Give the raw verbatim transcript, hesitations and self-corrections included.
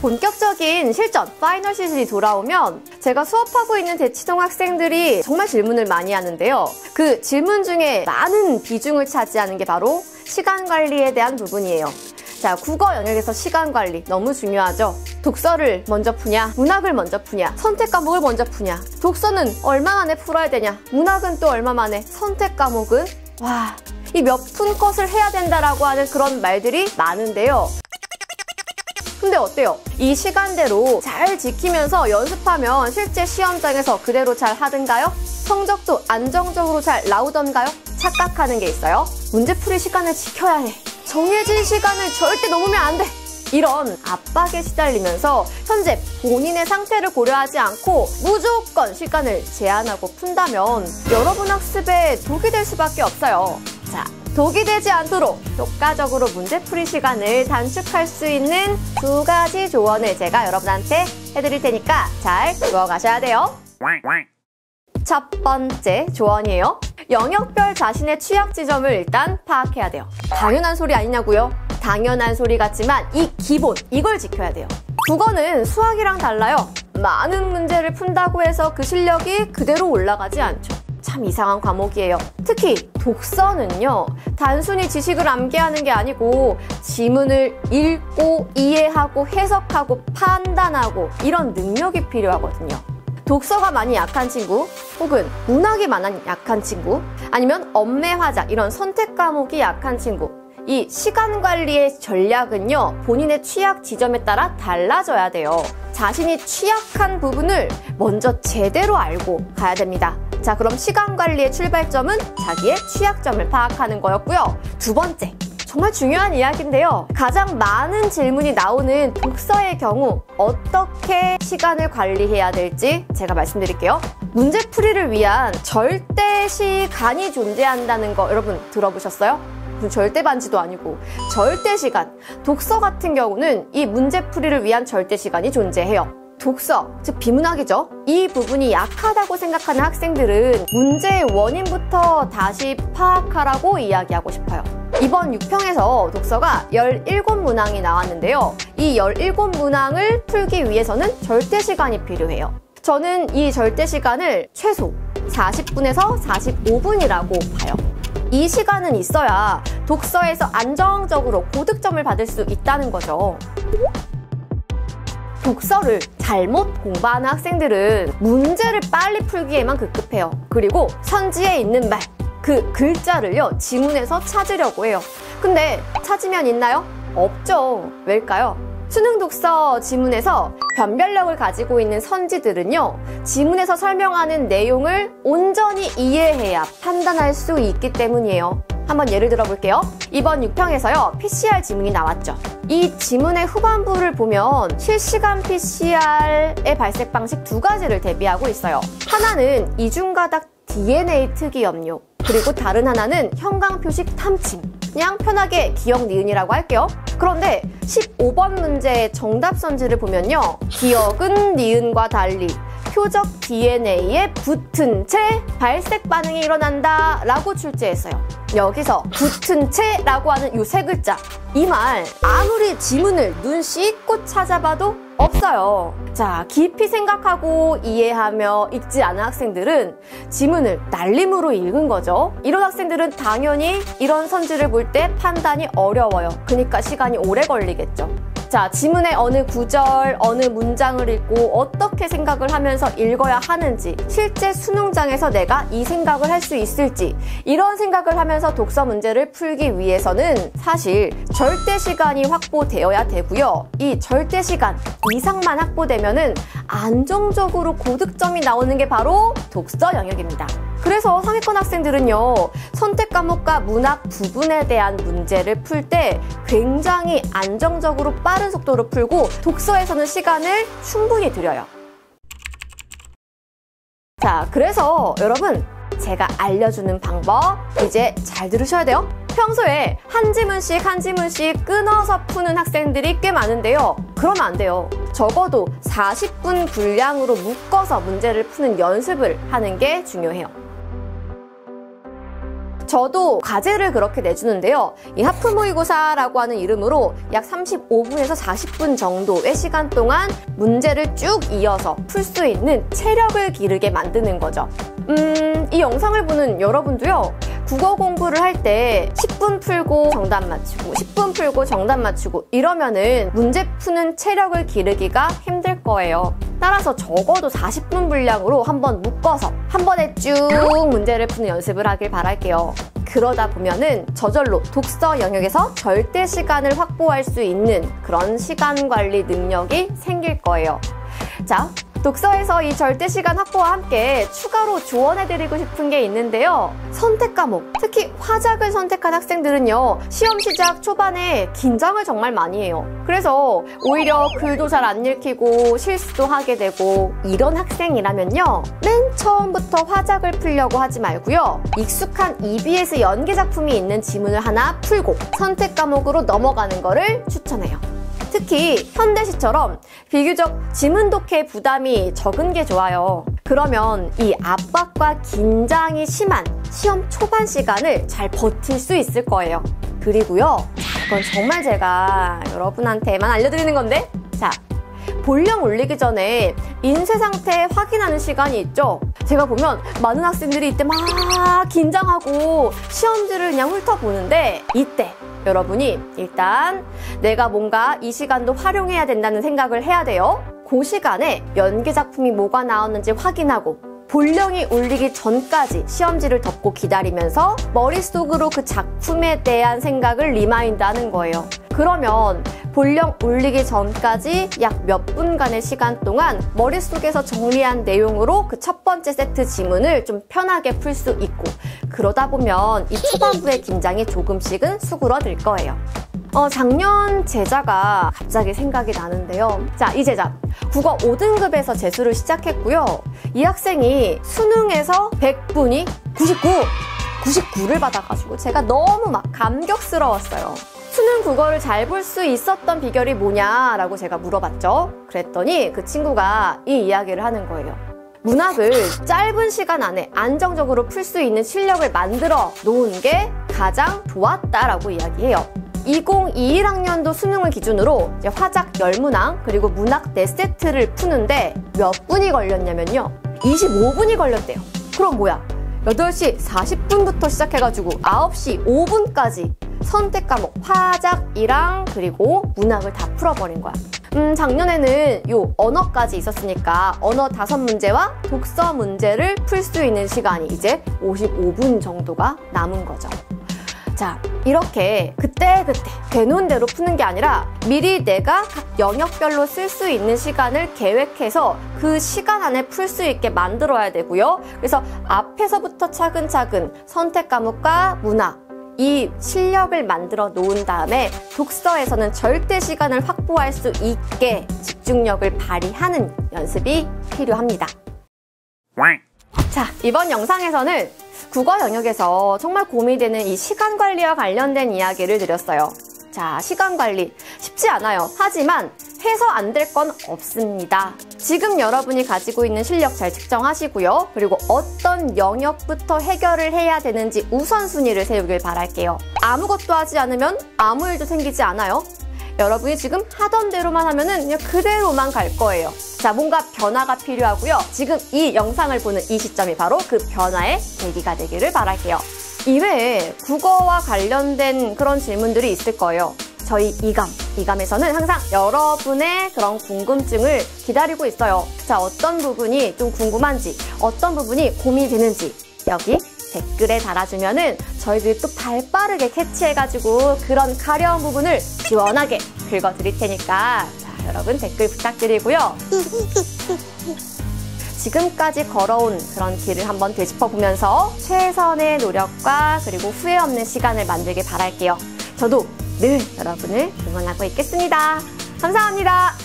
본격적인 실전 파이널 시즌이 돌아오면 제가 수업하고 있는 대치동 학생들이 정말 질문을 많이 하는데요. 그 질문 중에 많은 비중을 차지하는 게 바로 시간 관리에 대한 부분이에요. 자, 국어 영역에서 시간 관리 너무 중요하죠. 독서를 먼저 푸냐, 문학을 먼저 푸냐, 선택 과목을 먼저 푸냐, 독서는 얼마 만에 풀어야 되냐, 문학은 또 얼마 만에, 선택 과목은 와, 이 몇 푼 컷을 해야 된다라고 하는 그런 말들이 많은데요. 근데 어때요? 이 시간대로 잘 지키면서 연습하면 실제 시험장에서 그대로 잘 하던가요? 성적도 안정적으로 잘 나오던가요? 착각하는 게 있어요. 문제풀이 시간을 지켜야 해. 정해진 시간을 절대 넘으면 안 돼. 이런 압박에 시달리면서 현재 본인의 상태를 고려하지 않고 무조건 시간을 제한하고 푼다면 여러분 학습에 독이 될 수밖에 없어요. 자, 독이 되지 않도록 효과적으로 문제풀이 시간을 단축할 수 있는 두 가지 조언을 제가 여러분한테 해드릴 테니까 잘 들어가셔야 돼요. 첫 번째 조언이에요. 영역별 자신의 취약 지점을 일단 파악해야 돼요. 당연한 소리 아니냐고요? 당연한 소리 같지만 이 기본, 이걸 지켜야 돼요. 국어는 수학이랑 달라요. 많은 문제를 푼다고 해서 그 실력이 그대로 올라가지 않죠. 참 이상한 과목이에요. 특히 독서는요, 단순히 지식을 암기하는 게 아니고 지문을 읽고 이해하고 해석하고 판단하고 이런 능력이 필요하거든요. 독서가 많이 약한 친구, 혹은 문학이 많이 약한 친구, 아니면 엄매화자 이런 선택 과목이 약한 친구, 이 시간 관리의 전략은요, 본인의 취약 지점에 따라 달라져야 돼요. 자신이 취약한 부분을 먼저 제대로 알고 가야 됩니다. 자, 그럼 시간 관리의 출발점은 자기의 취약점을 파악하는 거였고요. 두 번째, 정말 중요한 이야기인데요. 가장 많은 질문이 나오는 독서의 경우 어떻게 시간을 관리해야 될지 제가 말씀드릴게요. 문제풀이를 위한 절대 시간이 존재한다는 거 여러분 들어보셨어요? 절대 반지도 아니고 절대 시간. 독서 같은 경우는 이 문제풀이를 위한 절대 시간이 존재해요. 독서, 즉 비문학이죠. 이 부분이 약하다고 생각하는 학생들은 문제의 원인부터 다시 파악하라고 이야기하고 싶어요. 이번 육 평에서 독서가 열일곱 문항이 나왔는데요. 이 열일곱 문항을 풀기 위해서는 절대 시간이 필요해요. 저는 이 절대 시간을 최소 사십 분에서 사십오 분이라고 봐요. 이 시간은 있어야 독서에서 안정적으로 고득점을 받을 수 있다는 거죠. 독서를 잘못 공부하는 학생들은 문제를 빨리 풀기에만 급급해요. 그리고 선지에 있는 말, 그 글자를요, 지문에서 찾으려고 해요. 근데 찾으면 있나요? 없죠. 왜일까요? 수능 독서 지문에서 변별력을 가지고 있는 선지들은요, 지문에서 설명하는 내용을 온전히 이해해야 판단할 수 있기 때문이에요. 한번 예를 들어 볼게요. 이번 육 평에서요, 피씨알 지문이 나왔죠. 이 지문의 후반부를 보면 실시간 피씨알의 발색 방식 두 가지를 대비하고 있어요. 하나는 이중가닥 디엔에이 특이 염료, 그리고 다른 하나는 형광 표식 탐침. 그냥 편하게 기억 니은이라고 할게요. 그런데 십오 번 문제의 정답 선지를 보면요, 기억은 니은과 달리 표적 디엔에이에 붙은 채 발색 반응이 일어난다 라고 출제했어요. 여기서 붙은 채 라고 하는 이 세 글자, 이 말 아무리 지문을 눈 씻고 찾아봐도 없어요. 자, 깊이 생각하고 이해하며 읽지 않은 학생들은 지문을 날림으로 읽은 거죠. 이런 학생들은 당연히 이런 선지를 볼 때 판단이 어려워요. 그러니까 시간이 오래 걸리겠죠. 자, 지문의 어느 구절, 어느 문장을 읽고 어떻게 생각을 하면서 읽어야 하는지, 실제 수능장에서 내가 이 생각을 할 수 있을지, 이런 생각을 하면서 독서 문제를 풀기 위해서는 사실 절대 시간이 확보되어야 되고요. 이 절대 시간 이상만 확보되면은 안정적으로 고득점이 나오는 게 바로 독서 영역입니다. 그래서 상위권 학생들은요, 선택 과목과 문학 부분에 대한 문제를 풀 때 굉장히 안정적으로 빠른 속도로 풀고 독서에서는 시간을 충분히 들여요. 자, 그래서 여러분, 제가 알려주는 방법 이제 잘 들으셔야 돼요. 평소에 한 지문씩 한 지문씩 끊어서 푸는 학생들이 꽤 많은데요. 그러면 안 돼요. 적어도 사십 분 분량으로 묶어서 문제를 푸는 연습을 하는 게 중요해요. 저도 과제를 그렇게 내주는데요. 이 하프 모의고사라고 하는 이름으로 약 삼십오 분에서 사십 분 정도의 시간 동안 문제를 쭉 이어서 풀 수 있는 체력을 기르게 만드는 거죠. 음, 이 영상을 보는 여러분도요. 국어 공부를 할 때 십 분 풀고 정답 맞추고 십 분 풀고 정답 맞추고 이러면은 문제 푸는 체력을 기르기가 힘들 거예요. 따라서 적어도 사십 분 분량으로 한번 묶어서 한 번에 쭉 문제를 푸는 연습을 하길 바랄게요. 그러다 보면은 저절로 독서 영역에서 절대 시간을 확보할 수 있는 그런 시간 관리 능력이 생길 거예요. 자, 독서에서 이 절대 시간 확보와 함께 추가로 조언해드리고 싶은 게 있는데요. 선택 과목, 특히 화작을 선택한 학생들은요. 시험 시작 초반에 긴장을 정말 많이 해요. 그래서 오히려 글도 잘 안 읽히고 실수도 하게 되고 이런 학생이라면요. 맨 처음부터 화작을 풀려고 하지 말고요. 익숙한 이비에스 연계 작품이 있는 지문을 하나 풀고 선택 과목으로 넘어가는 거를 추천해요. 특히 현대시처럼 비교적 지문 독해에 부담이 적은 게 좋아요. 그러면 이 압박과 긴장이 심한 시험 초반 시간을 잘 버틸 수 있을 거예요. 그리고요, 이건 정말 제가 여러분한테만 알려드리는 건데, 자, 본령 올리기 전에 인쇄 상태 확인하는 시간이 있죠. 제가 보면 많은 학생들이 이때 막 긴장하고 시험지를 그냥 훑어보는데, 이때 여러분이 일단 내가 뭔가 이 시간도 활용해야 된다는 생각을 해야 돼요. 그 시간에 연계 작품이 뭐가 나왔는지 확인하고 본령이 울리기 전까지 시험지를 덮고 기다리면서 머릿속으로 그 작품에 대한 생각을 리마인드 하는 거예요. 그러면 본령 울리기 전까지 약 몇 분간의 시간 동안 머릿속에서 정리한 내용으로 그 첫 번째 세트 지문을 좀 편하게 풀 수 있고, 그러다 보면 이 초반부의 긴장이 조금씩은 수그러들 거예요. 어, 작년 제자가 갑자기 생각이 나는데요. 자, 이 제자 국어 오 등급에서 재수를 시작했고요. 이 학생이 수능에서 백 분이 구십구, 구십구를 받아가지고 제가 너무 막 감격스러웠어요. 수능 국어를 잘 볼 수 있었던 비결이 뭐냐라고 제가 물어봤죠. 그랬더니 그 친구가 이 이야기를 하는 거예요. 문학을 짧은 시간 안에 안정적으로 풀 수 있는 실력을 만들어 놓은 게 가장 좋았다라고 이야기해요. 이천이십일 학년도 수능을 기준으로 이제 화작 십 문항 그리고 문학 네 세트를 푸는데 몇 분이 걸렸냐면요. 이십오 분이 걸렸대요. 그럼 뭐야? 여덟 시 사십 분부터 시작해가지고 아홉 시 오 분까지 선택 과목 화작이랑 그리고 문학을 다 풀어버린 거야. 음, 작년에는 요 언어까지 있었으니까 언어 다섯 문제와 독서 문제를 풀 수 있는 시간이 이제 오십오 분 정도가 남은 거죠. 자, 이렇게 그때그때 되는 대로 푸는 게 아니라 미리 내가 각 영역별로 쓸 수 있는 시간을 계획해서 그 시간 안에 풀 수 있게 만들어야 되고요. 그래서 앞에서부터 차근차근 선택 과목과 문학, 이 실력을 만들어 놓은 다음에 독서에서는 절대 시간을 확보할 수 있게 집중력을 발휘하는 연습이 필요합니다. 자, 이번 영상에서는 국어 영역에서 정말 고민되는 이 시간 관리와 관련된 이야기를 드렸어요. 자, 시간 관리 쉽지 않아요. 하지만 해서 안 될 건 없습니다. 지금 여러분이 가지고 있는 실력 잘 측정하시고요. 그리고 어떤 영역부터 해결을 해야 되는지 우선순위를 세우길 바랄게요. 아무것도 하지 않으면 아무 일도 생기지 않아요. 여러분이 지금 하던 대로만 하면은 그냥 그대로만 갈 거예요. 자, 뭔가 변화가 필요하고요. 지금 이 영상을 보는 이 시점이 바로 그 변화의 계기가 되기를 바랄게요. 이외에 국어와 관련된 그런 질문들이 있을 거예요. 저희 이감, 이감에서는 항상 여러분의 그런 궁금증을 기다리고 있어요. 자, 어떤 부분이 좀 궁금한지, 어떤 부분이 고민이 되는지 여기 댓글에 달아주면은 저희들이 또 발빠르게 캐치해가지고 그런 가려운 부분을 시원하게 긁어드릴 테니까 자, 여러분 댓글 부탁드리고요. 지금까지 걸어온 그런 길을 한번 되짚어보면서 최선의 노력과 그리고 후회 없는 시간을 만들길 바랄게요. 저도 늘 여러분을 응원하고 있겠습니다. 감사합니다.